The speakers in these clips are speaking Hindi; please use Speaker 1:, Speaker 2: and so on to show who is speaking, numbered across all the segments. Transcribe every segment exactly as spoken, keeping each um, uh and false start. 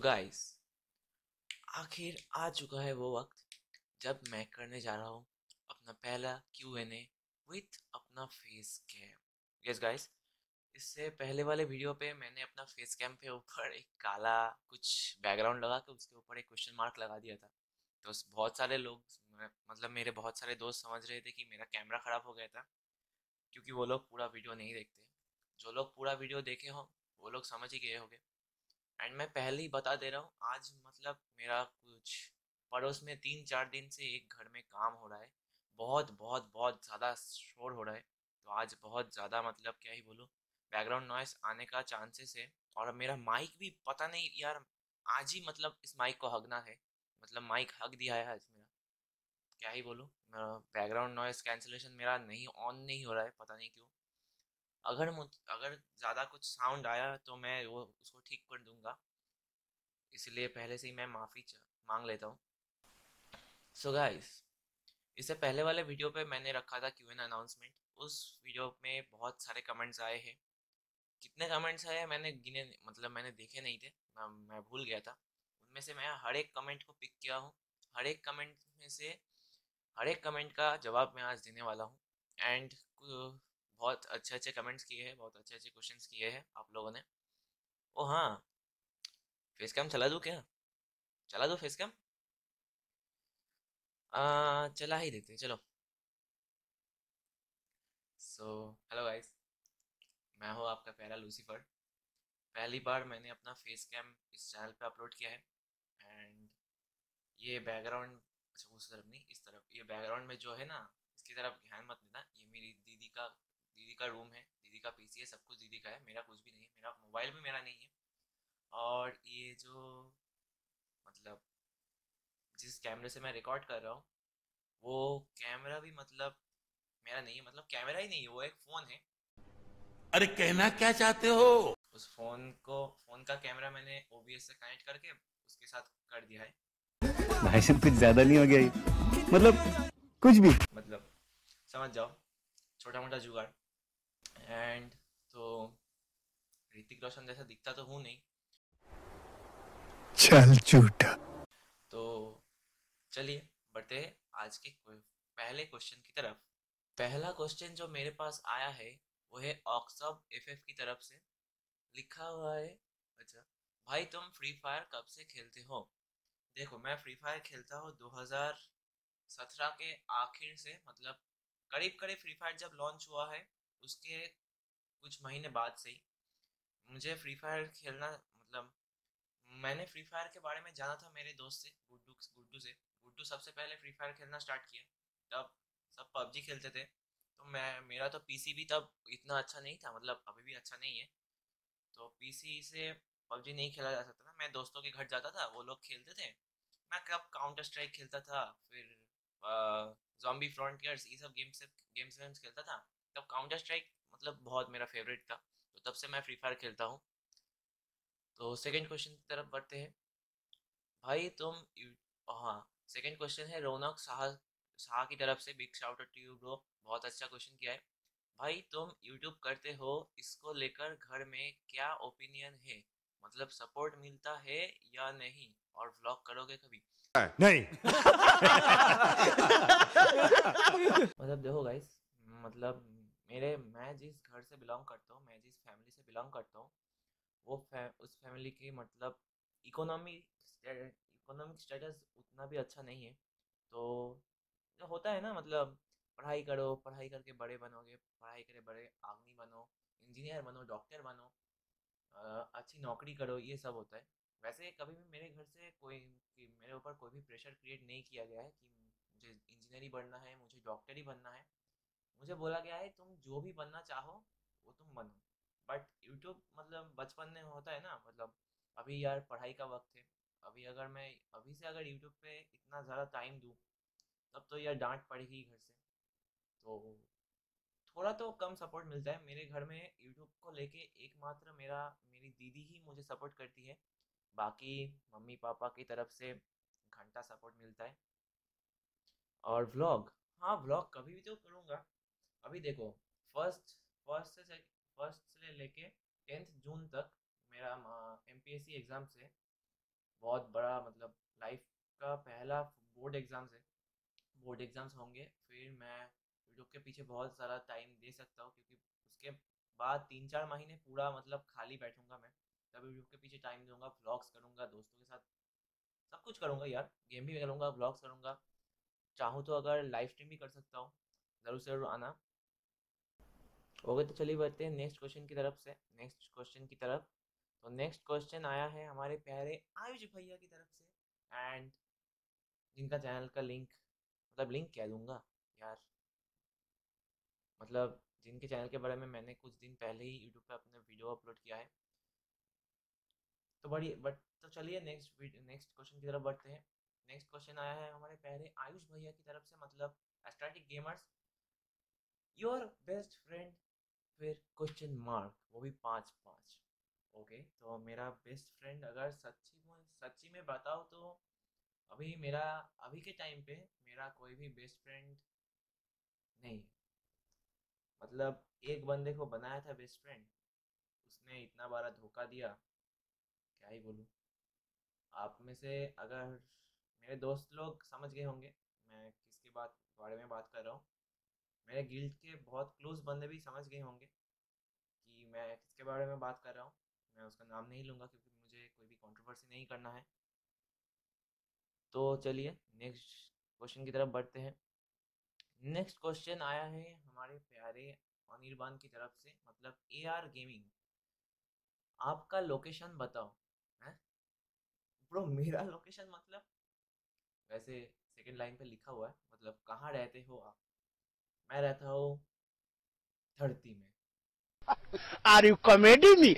Speaker 1: गाइस, आखिर आ चुका है वो वक्त जब मैं करने जा रहा हूँ अपना पहला क्यू एन ए विथ अपना फेस कैम। यस गाइस, इससे पहले वाले वीडियो पे मैंने अपना फेस कैम पे ऊपर एक काला कुछ बैकग्राउंड लगा के उसके ऊपर एक क्वेश्चन मार्क लगा दिया था। तो उस- बहुत सारे लोग मतलब मेरे बहुत सारे दोस्त समझ रहे थे कि मेरा कैमरा ख़राब हो गया था, क्योंकि वो लोग पूरा वीडियो नहीं देखते। जो लोग पूरा वीडियो देखे हों वो लोग समझ ही गए होंगे। एंड मैं पहले ही बता दे रहा हूँ, आज मतलब मेरा कुछ पड़ोस में तीन चार दिन से एक घर में काम हो रहा है। बहुत बहुत बहुत ज़्यादा शोर हो रहा है। तो आज बहुत ज़्यादा मतलब क्या ही बोलूँ, बैकग्राउंड नॉइस आने का चांसेस है। और मेरा माइक भी पता नहीं यार, आज ही मतलब इस माइक को हगना है। मतलब माइक हग दिया है आज मेरा। क्या ही बोलूँ, बैकग्राउंड नॉइस कैंसिलेशन मेरा नहीं ऑन नहीं हो रहा है, पता नहीं क्यों। अगर मुझ अगर ज़्यादा कुछ साउंड आया तो मैं वो उसको ठीक कर दूंगा, इसलिए पहले से ही मैं माफ़ी मांग लेता हूँ। सो गाइस, इससे पहले वाले वीडियो पे मैंने रखा था क्यू एन अनाउंसमेंट। उस वीडियो में बहुत सारे कमेंट्स आए हैं। कितने कमेंट्स आए मैंने गिने, मतलब मैंने देखे नहीं थे, मैं, मैं भूल गया था। उनमें से मैं हर एक कमेंट को पिक किया हूँ। हर एक कमेंट में से हर एक कमेंट का जवाब मैं आज देने वाला हूँ। एंड बहुत अच्छे अच्छे कमेंट्स किए हैं, बहुत अच्छे अच्छे क्वेश्चंस किए हैं आप लोगों ने। ओ हाँ, फेस कैम चला दूँ क्या? चला दूँ फेस कैम? आ, चला ही देते हैं, चलो। सो हेलो गाइस, मैं हूँ आपका प्यारा लूसीफर। पहली बार मैंने अपना फेस कैम इस चैनल पे अपलोड किया है। एंड ये बैकग्राउंड, अच्छा उस तरफ नहीं, इस तरफ, ये बैकग्राउंड में जो है ना, इसकी तरफ ध्यान मत देना। ये मेरी दीदी का दीदी का रूम है, दीदी का पी सी है, सब कुछ दीदी का है, मेरा कुछ भी नहीं है, मेरा मोबाइल भी मेरा नहीं है। और ये जो मतलब जिस कैमरे से मैं रिकॉर्ड कर रहा हूँ, वो कैमरा भी मतलब मेरा नहीं है, मतलब कैमरा ही नहीं है, वो एक फ़ोन है।
Speaker 2: अरे कहना क्या चाहते हो?
Speaker 1: उस फोन को फोन का कैमरा मैंने ओ बी एस से कनेक्ट करके उसके साथ कर दिया है।
Speaker 3: भाई साहब कुछ ज्यादा नहीं हो गया ये? मतलब कुछ भी।
Speaker 1: मतलब समझ जाओ, छोटा मोटा जुगाड़। एंड तो ऋतिक रोशन जैसा दिखता तो हूँ नहीं।
Speaker 3: चल झूठा।
Speaker 1: तो चलिए बढ़ते हैं आज के क्वे- पहले क्वेश्चन की तरफ। पहला क्वेश्चन जो मेरे पास आया है वो है ऑक्सब एफ एफ की तरफ से। लिखा हुआ है, अच्छा भाई तुम फ्री फायर कब से खेलते हो? देखो, मैं फ्री फायर खेलता हूँ दो हज़ार सत्रह के आखिर से, मतलब करीब करीब फ्री फायर जब लॉन्च हुआ है उसके कुछ महीने बाद से ही मुझे फ्री फायर खेलना, मतलब मैंने फ्री फायर के बारे में जाना था मेरे दोस्त से, गुड्डू गुड्डू से। गुड्डू सबसे पहले फ्री फायर खेलना स्टार्ट किया। तब सब पबजी खेलते थे। तो मैं मेरा तो पी सी भी तब इतना अच्छा नहीं था, मतलब अभी भी अच्छा नहीं है। तो पी सी से पबजी नहीं खेला जा सकता था। मैं दोस्तों के घर जाता था, वो लोग खेलते थे। मैं कब काउंटर स्ट्राइक खेलता था, फिर जॉम्बी फ्रंटियर्स, ये सब गेम्स गेम्स वेम्स खेलता था। तब काउंटर स्ट्राइक मतलब बहुत मेरा फेवरेट था। तो तब से मैं फ्री फायर खेलता हूँ। तो सेकंड क्वेश्चन की तरफ बढ़ते हैं। भाई तुम यू- हाँ, सेकंड क्वेश्चन है रौनक शाह शाह की तरफ से। Big shout out to you bro, बहुत अच्छा क्वेश्चन किया है। भाई तुम यूट्यूब करते हो, इसको लेकर घर में क्या ओपिनियन है? मतलब सपोर्ट मिलता है या नहीं? और व्लॉग करोगे कभी?
Speaker 2: नहीं।
Speaker 1: मतलब देखो गाइस, मतलब मेरे मैं जिस घर से बिलोंग करता हूँ, मैं जिस फैमिली से बिलोंग करता हूँ, वो फै, उस फैमिली की मतलब इकोनॉमी इकोनॉमिक स्टेटस उतना भी अच्छा नहीं है। तो जो होता है ना, मतलब पढ़ाई करो, पढ़ाई करके बड़े बनोगे, पढ़ाई करे बड़े आदमी बनो, इंजीनियर बनो, डॉक्टर बनो, अ, अच्छी नौकरी करो, ये सब होता है। वैसे कभी भी मेरे घर से कोई कि मेरे ऊपर कोई भी प्रेशर क्रिएट नहीं किया गया है कि मुझे इंजीनियर ही बनना है, मुझे डॉक्टर ही बनना है। मुझे बोला गया है तुम जो भी बनना चाहो वो तुम बनो। बट यूट्यूब मतलब बचपन में होता है ना, मतलब अभी यार पढ़ाई का वक्त है। अभी अगर मैं अभी से अगर यूट्यूब पे इतना ज़्यादा टाइम दूँ तब तो यार डांट पड़ेगी घर से। तो थोड़ा तो कम सपोर्ट मिलता है मेरे घर में यूट्यूब को लेके। एकमात्र मेरा मेरी दीदी ही मुझे सपोर्ट करती है। बाकी मम्मी पापा की तरफ से घंटा सपोर्ट मिलता है। और व्लॉग, हाँ व्लॉग कभी भी तो करूँगा। अभी देखो, फर्स्ट फर्स्ट से फर्स्ट से लेके टेंथ जून तक मेरा M P S C exams है। बहुत बड़ा मतलब लाइफ का पहला बोर्ड एग्ज़ाम्स है, बोर्ड एग्ज़ाम्स होंगे, फिर मैं यूट्यूब के पीछे बहुत सारा टाइम दे सकता हूँ, क्योंकि उसके बाद तीन चार महीने पूरा मतलब खाली बैठूंगा मैं, तब यूट्यूब के पीछे टाइम दूंगा, व्लॉग्स करूंगा दोस्तों के साथ, सब कुछ करूंगा यार, गेम भी खेलूंगा, व्लॉग्स करूंगा, चाहूँ तो अगर लाइव स्ट्रीम भी कर सकता हूँ, ज़रूर से ज़रूर आना। ओके, तो चलिए बढ़ते हैं नेक्स्ट क्वेश्चन की तरफ से, नेक्स्ट क्वेश्चन की तरफ। तो नेक्स्ट क्वेश्चन आया है हमारे प्यारे आयुष भैया की तरफ से, एंड जिनका चैनल का लिंक, मतलब लिंक क्या दूंगा यार, मतलब जिनके चैनल के बारे में मैंने कुछ दिन पहले ही यूट्यूब पे अपने वीडियो अपलोड किया है। तो बड़ी बट तो चलिए नेक्स्ट नेक्स्ट क्वेश्चन की तरफ बढ़ते हैं। नेक्स्ट क्वेश्चन आया है हमारे प्यारे आयुष भैया की तरफ से, मतलब astratic gamers, your best friend, फिर क्वेश्चन मार्क, वो भी पाँच पाँच। ओके, तो मेरा बेस्ट फ्रेंड अगर सच्ची में सच्ची में बताओ तो अभी मेरा अभी के टाइम पे मेरा कोई भी बेस्ट फ्रेंड नहीं है। मतलब एक बंदे को बनाया था बेस्ट फ्रेंड, उसने इतना बड़ा धोखा दिया, क्या ही बोलूँ। आप में से अगर मेरे दोस्त लोग समझ गए होंगे मैं किसके बात बारे में बात कर रहा हूँ, मेरे गिल्ड के बहुत क्लोज बंदे भी समझ गए होंगे कि मैं किसके बारे में बात कर रहा हूँ। मैं उसका नाम नहीं लूँगा क्योंकि मुझे कोई भी कंट्रोवर्सी नहीं करना है। तो चलिए नेक्स्ट क्वेश्चन की तरफ बढ़ते हैं। नेक्स्ट क्वेश्चन आया है हमारे प्यारे अनिर्बान की तरफ से, मतलब ए आर गेमिंग, आपका लोकेशन बताओ। हैं ब्रो, मेरा लोकेशन मतलब, वैसे सेकंड लाइन पे लिखा हुआ है, मतलब कहाँ रहते हो आप। मैं रहता हूँ धरती में।
Speaker 3: Are you comedy me?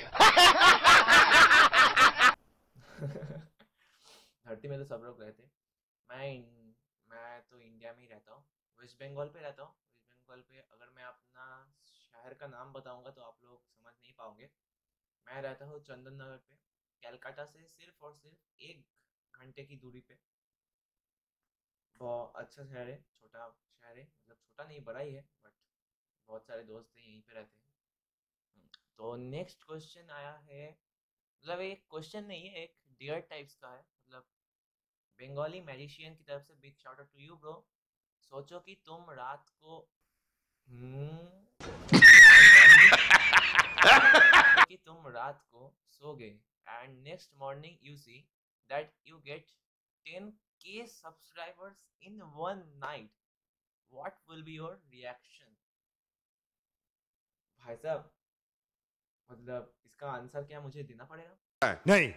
Speaker 1: धरती में तो सब लोग रहते हैं। मैं इन, मैं तो इंडिया में ही रहता हूँ, वेस्ट बंगाल पे रहता हूँ। वेस्ट बंगाल पे अगर मैं अपना शहर का नाम बताऊंगा तो आप लोग समझ नहीं पाओगे। मैं रहता हूँ चंदन नगर पे, कैलकाटा से सिर्फ और सिर्फ एक घंटे की दूरी पे। बहुत अच्छा शहर है, छोटा शहर है, मतलब छोटा नहीं बड़ा ही है, बट बहुत सारे दोस्त हैं यहीं पे रहते हैं। हम्म, तो नेक्स्ट क्वेश्चन आया है, मतलब एक क्वेश्चन नहीं है, एक डियर टाइप्स का है, मतलब बंगाली मैजिशियन की तरफ से big shout out to you bro. सोचो कि तुम रात को, हम्म रहने दो, सोचो कि तुम रात को सो गए, and next morning you see that you get ten K subscribers in one night, what will be your reaction. भाई साहब, मतलब इसका आंसर क्या मुझे देना पड़ेगा?
Speaker 2: नहीं।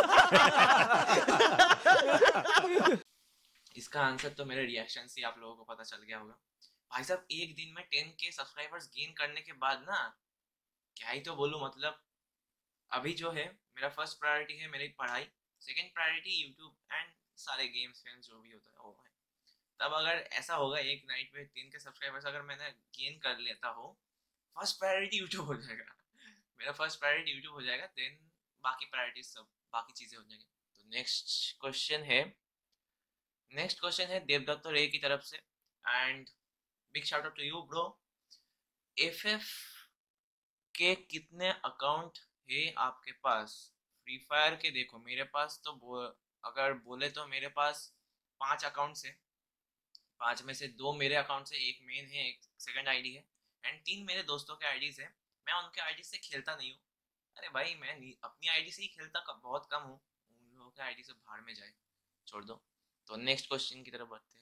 Speaker 1: इसका आंसर तो मेरे रिएक्शन से आप लोगों को पता चल गया होगा। भाई साहब, एक दिन में टेन के सब्सक्राइबर्स गेन करने के बाद ना, क्या ही तो बोलूं, मतलब अभी जो है मेरा फर्स्ट प्रायोरिटी है मेरी पढ़ाई, सेकंड प्रायोरिटी यूट्यूब एंड सारे गेम्स फेम्स जो भी होता है वो भाई। तब अगर ऐसा होगा एक नाइट में टेन के सब्सक्राइबर्स अगर मैंने गेन कर लेता हो, फर्स्ट प्रायोरिटी यूट्यूब हो जाएगा। मेरा फर्स्ट प्रायोरिटी यूट्यूब हो जाएगा, देन बाकी प्रायोरिटी सब बाकी चीज़ें हो जाएंगी। तो नेक्स्ट क्वेश्चन है, नेक्स्ट क्वेश्चन है देवदत्त रे की तरफ से, and big shout out to you bro. F F के कितने अकाउंट है आपके पास? फ्री फायर के देखो मेरे पास तो बो, अगर बोले तो मेरे पास पांच अकाउंट्स है। पांच में से दो मेरे अकाउंट से, एक मेन है एक सेकंड आईडी है, एंड तीन मेरे दोस्तों के आईडीज है। मैं उनके आईडी से खेलता नहीं हूँ। अरे भाई, मैं नी- अपनी आईडी से ही खेलता कब, बहुत कम हूँ। उन लोगों के आईडी से भाड़ में जाए, छोड़ दो। तो नेक्स्ट क्वेश्चन की तरफ बढ़ते हैं।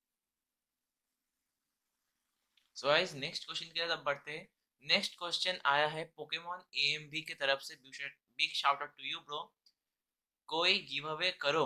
Speaker 1: सो गाइस, नेक्स्ट क्वेश्चन की तरफ बढ़ते हैं। नेक्स्ट क्वेश्चन आया है पोकेमॉन एएमवी की तरफ से, big shout out to you bro. कोई गिव अवे करो।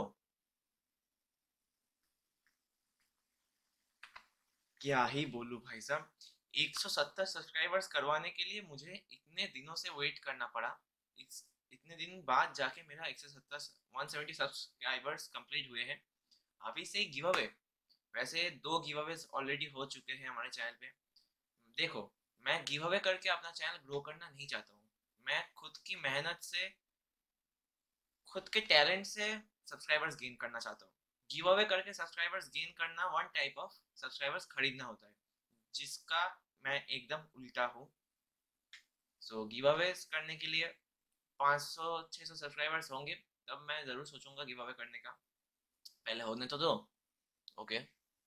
Speaker 1: क्या ही बोलूं भाई साहब, एक सौ सत्तर सब्सक्राइबर्स करवाने के लिए मुझे इतने दिनों से वेट करना पड़ा। इस इतने दिन बाद जाके मेरा एक सौ सत्तर वन सेवेंटी सब्सक्राइबर्स कंप्लीट हुए हैं। अभी से गिव अवे, वैसे दो गिव अवेज ऑलरेडी हो चुके हैं हमारे चैनल पे। देखो, मैं गिव अवे करके अपना चैनल ग्रो करना नहीं चाहता हूँ। मैं खुद की मेहनत से, खुद के टैलेंट से सब्सक्राइबर्स गेन करना चाहता हूँ। गिव अवे करके सब्सक्राइबर्स गेन करना वन टाइप ऑफ सब्सक्राइबर्स खरीदना होता है, जिसका मैं एकदम उल्टा हूँ। सो गिव अवेज करने के लिए पाँच सौ छह सौ सब्सक्राइबर्स होंगे, तब मैं ज़रूर सोचूंगा गिव अवे करने का। पहले होने तो दो। ओके।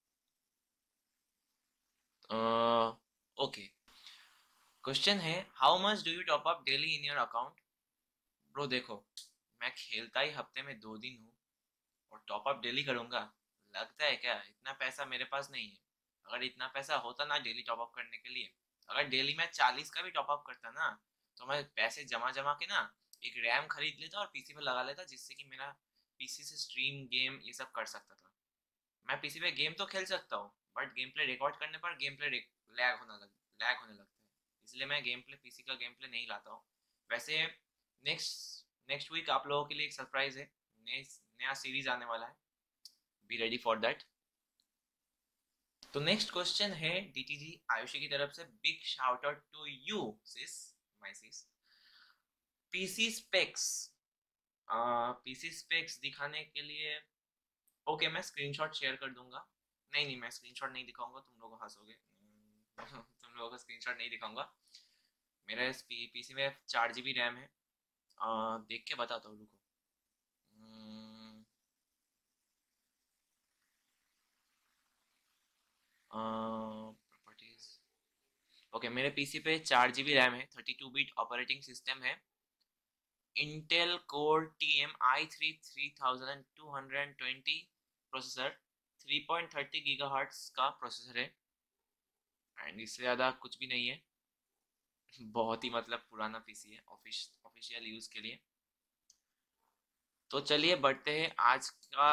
Speaker 1: ओके, क्वेश्चन है, how much do you top up daily in your account? Bro देखो, मैं खेलता ही हफ्ते में दो दिन हूँ और टॉप अप डेली करूंगा? लगता है क्या? इतना पैसा मेरे पास नहीं है। अगर इतना पैसा होता ना डेली टॉप अप करने के लिए, अगर डेली मैं चालीस का भी टॉप अप करता ना, तो मैं पैसे जमा जमा के ना एक रैम खरीद लेता और पीसी पे लगा लेता, जिससे कि मेरा पीसी से स्ट्रीम गेम ये सब कर सकता था। मैं पीसी पे गेम तो खेल सकता हूँ, बट गेम प्ले रिकॉर्ड करने पर गेम प्ले लैग होना लग लैग होने लगता है। इसलिए मैं गेम प्ले पीसी का गेम प्ले नहीं लाता हूँ। वैसे नेक्स्ट नेक्स्ट वीक आप लोगों के लिए एक सरप्राइज है। नेक्स्ट नया सीरीज आने वाला है, बी रेडी फॉर दैट। तो नेक्स्ट क्वेश्चन है डीटीजी आयुषी की तरफ से, big shout out to you sis, my sis. PC specs, PC specs दिखाने के लिए ओके मैं स्क्रीनशॉट शेयर कर दूंगा। नहीं नहीं, मैं स्क्रीनशॉट नहीं दिखाऊंगा, तुम लोग हंसोगे। तुम लोगों को स्क्रीनशॉट नहीं दिखाऊंगा। मेरे पीसी में चार जीबी रैम है। आ, देख के बताता हूँ, रुको। प्रॉपर्टीज। ओके, मेरे पीसी पे चार जीबी रैम है, thirty two bit operating system है, Intel core T M I three three thousand two hundred twenty processor, three point thirty giga का प्रोसेसर है, एंड इससे ज़्यादा कुछ भी नहीं है। बहुत ही मतलब पुराना पीसी है, ऑफिस ऑफिशियल यूज़ के लिए। तो चलिए बढ़ते हैं आज का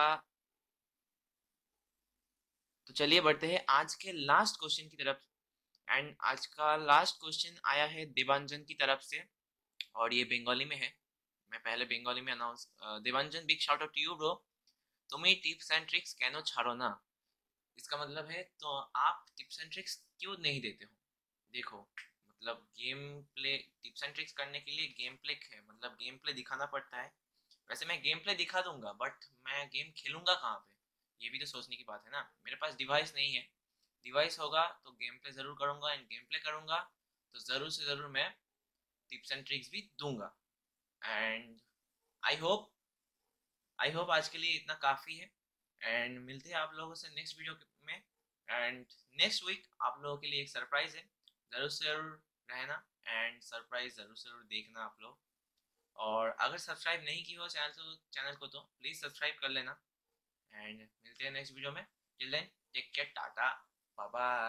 Speaker 1: तो चलिए बढ़ते हैं आज के लास्ट क्वेश्चन की तरफ। एंड आज का लास्ट क्वेश्चन आया है देवांजन की तरफ से, और ये बंगाली में है। मैं पहले बंगाली में announce, Devanjan big shout out to you bro. तुम्हें टिप्स एंड ट्रिक्स कहनो छाड़ो ना। इसका मतलब है तो आप टिप्स एंड ट्रिक्स क्यों नहीं देते हो? देखो, मतलब game play tips and tricks करने के लिए गेम प्ले है, मतलब गेम प्ले दिखाना पड़ता है। वैसे मैं गेम प्ले दिखा दूंगा, बट मैं गेम खेलूंगा कहाँ पे? ये भी तो सोचने की बात है ना। मेरे पास डिवाइस नहीं है। डिवाइस होगा तो गेम प्ले जरूर करूंगा, एंड गेम प्ले करूंगा तो जरूर से जरूर मैं टिप्स एंड ट्रिक्स भी दूंगा। And I hope I hope आज के लिए इतना काफ़ी है। एंड मिलते हैं आप लोगों से नेक्स्ट वीडियो में। एंड नेक्स्ट वीक आप लोगों के लिए एक सरप्राइज है, ज़रूर से ज़रूर रहना, एंड सरप्राइज ज़रूर से ज़रूर देखना आप लोग। और अगर सब्सक्राइब नहीं की हो चैनल तो चैनल को तो प्लीज़ सब्सक्राइब कर लेना। एंड मिलते हैं नेक्स्ट वीडियो में। Till then take care, tata, bye bye.